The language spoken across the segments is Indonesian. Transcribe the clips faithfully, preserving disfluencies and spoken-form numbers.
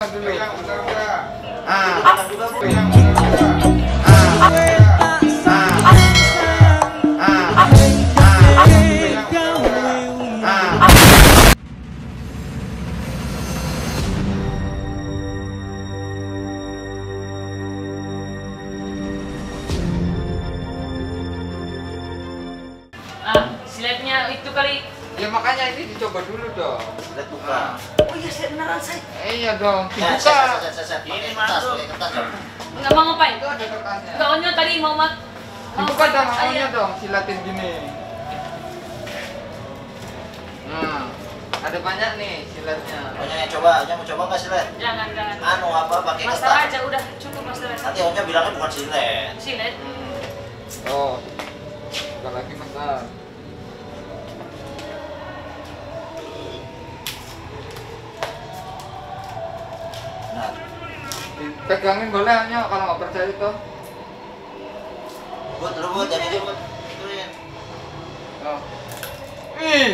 dulu. Siletnya itu kali. Ya makanya ini dicoba dulu dong. Silet buka. Oh iya, silet beneran saya. Iya dong, Ya, dibuka. set, set, set, set. Pakai kertas, pakai kertas dong. Enggak mau ngapain? Itu ada kertasnya. Enggak, onyo tadi mau mak. Dibuka dong, Ayo. awalnya dong, silatin gini. Nah, ada banyak nih silatnya. Onya yang coba, Onya mau coba nggak silet? Jangan, jangan. Anu apa, pakai Master kertas. aja udah cukup master aja. Nanti Onya bilangnya bukan silet. Silet. Hmm. Oh, buka lagi master. Nah, Pegangin boleh hanya kalau nggak percaya itu. buat dulu buat, jadi dia buat. Ituin. Oh. Ih.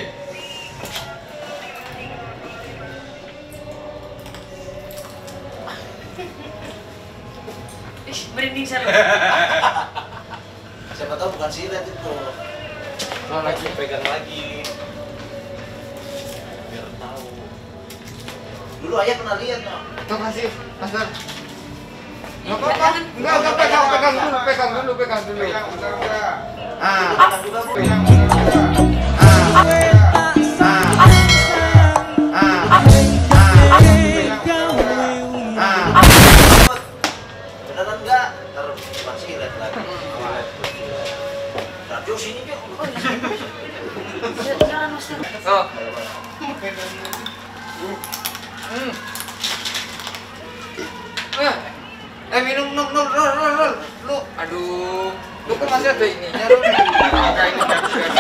Ih, merinding saya. Siapa tahu bukan silet itu. Oh, lagi. Pegang lagi. Biar tahu. Dulu ayah pernah lihat no. Tuh kasih, master. Ih, Nggak apa-apa. jangan. Enggak, enggak, pegang, pegang dulu, pegang dulu, pegang dulu. Ah. Pegang juga bu. Beneran enggak? Ntar bukan silet lagi. Radio sini dia. Silet beneran master. Oh. Hmm. Eh, eh minum, minum, minum, rol, rol, rol. Lu, aduh, lu kok masih ada ininya, Rol? Nah, ini bagus.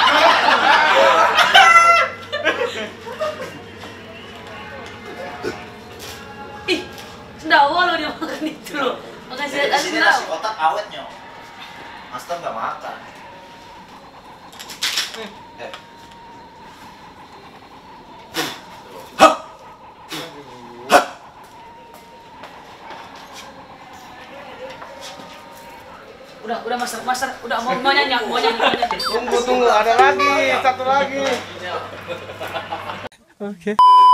Ih, sendawa lo dia makan itu lo. Makan silet Di aja sini nasi sendawa. kotak awetnya. Master nggak makan. Eh. Udah, udah master, master, udah mau mau nyanyi, mau nyanyi, mau nyanyi. Tunggu, tunggu, ada lagi, satu lagi. Okay.